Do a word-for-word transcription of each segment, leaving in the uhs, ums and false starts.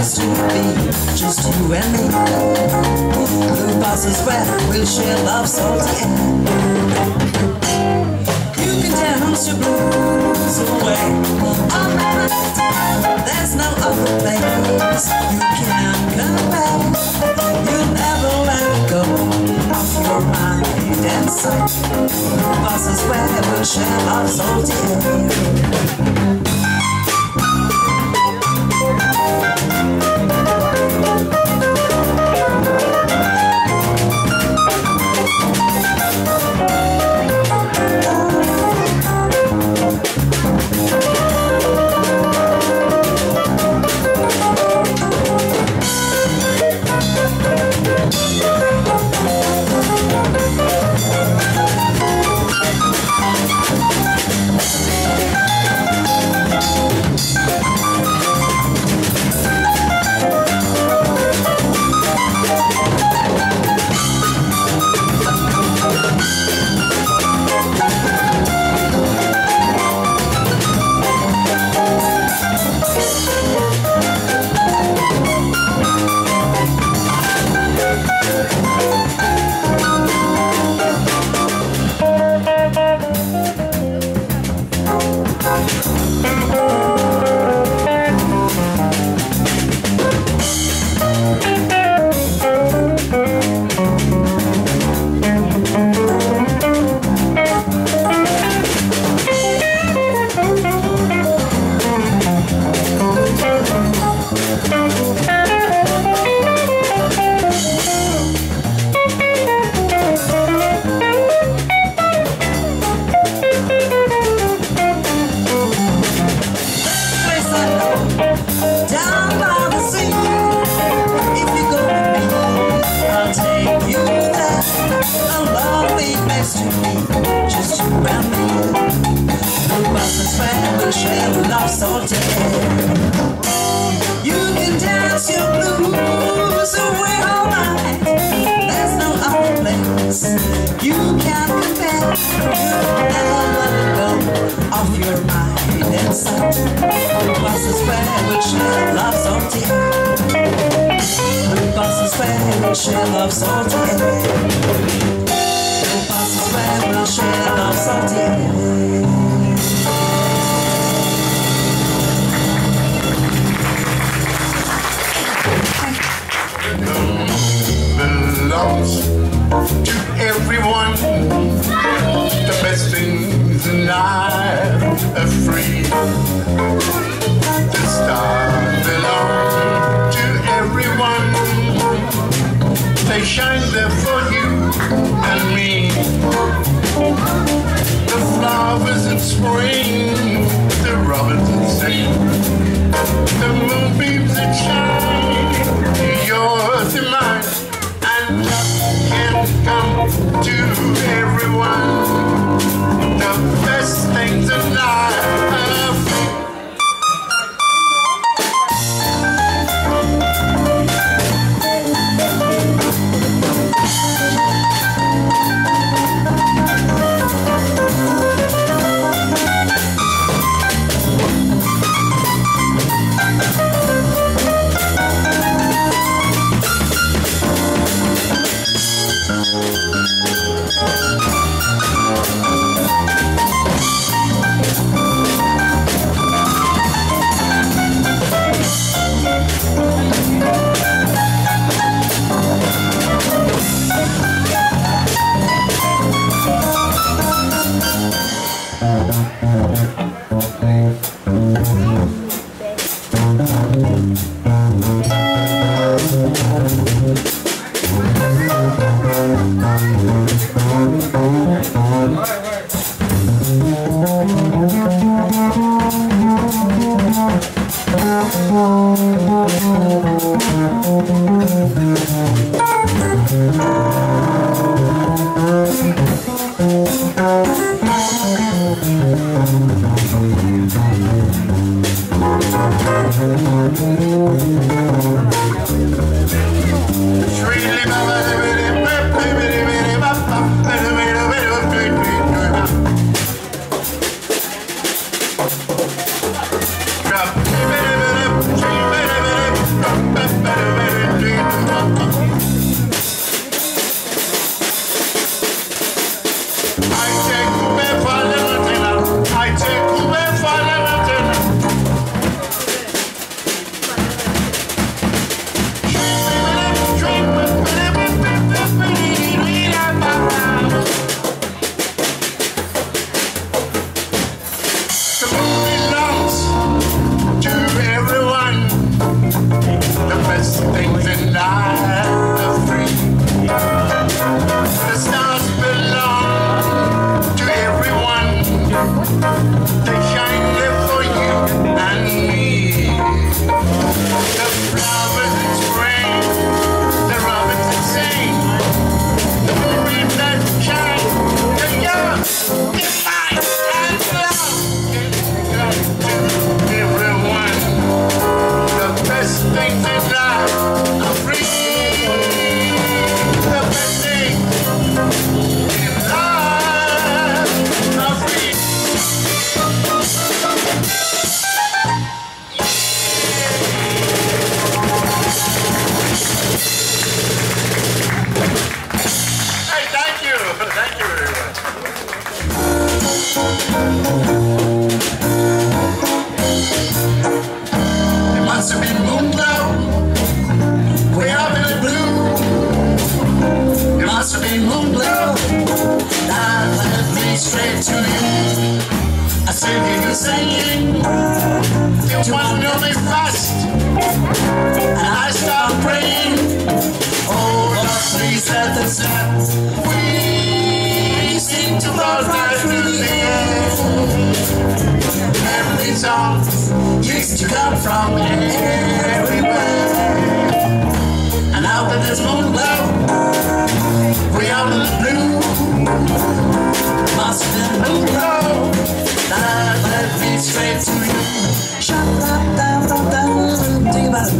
nice to be, just you and me. Blue buses where we'll share love salty air. You can dance your blues away. On that there's no other place you can compare. You'll never let it go off your mind and sight. Blue buses where we'll share love salty air. To everyone, the best things in life. Thank you very much. It must have been moonglow, way up in the blue. It must have been moonglow that led me straight to you. I said you saying you want to know me fast, and I start praying. Oh Lord, please let us have. We seem to fall right through the air. Every song used to come from everywhere. And now that there's moonglow, we out in the blue. Must have been moonglow that led me straight to you. Shut up, down, down, down, down, down.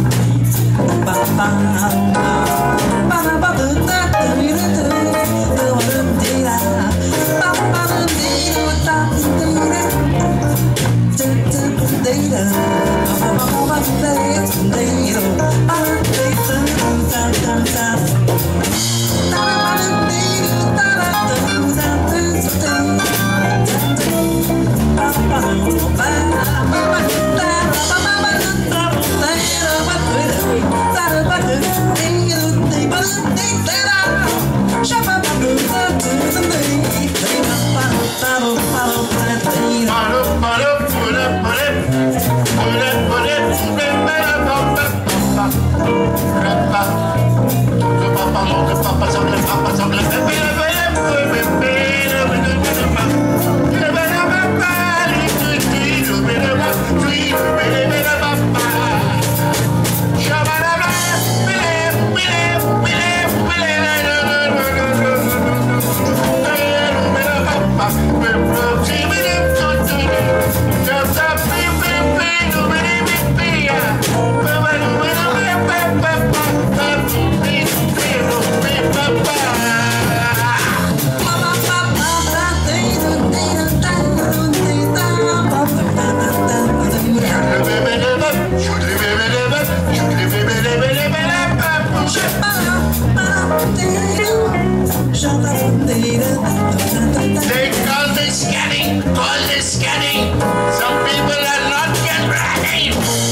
They call this scanning, call this scanning. Some people are not get ready.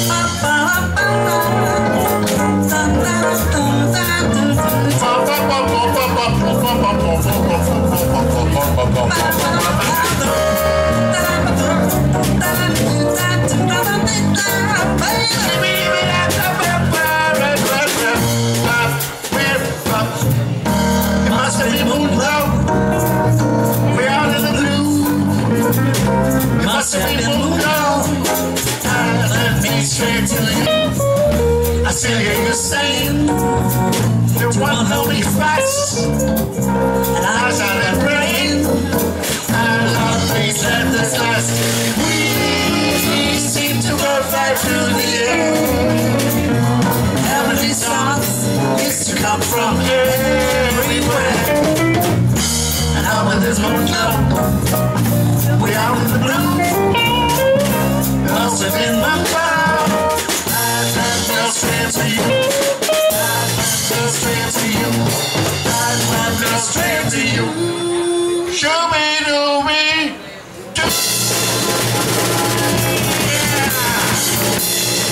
It must have been moonglow. We're out in the blue. It must have been moonglow. That led me straight to you. I still hear you saying there wasn't no be fast, and I started praying. And Lord, please let this last. We seem to go right through the air. Heavenly songs used to come from everywhere. And now when there's moonglow, we out in the blue. It must have been my cloud. That fell straight to you. That fell straight to you. That fell straight to you. Show me, do me, do.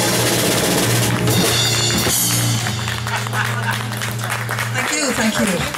Thank you, thank you.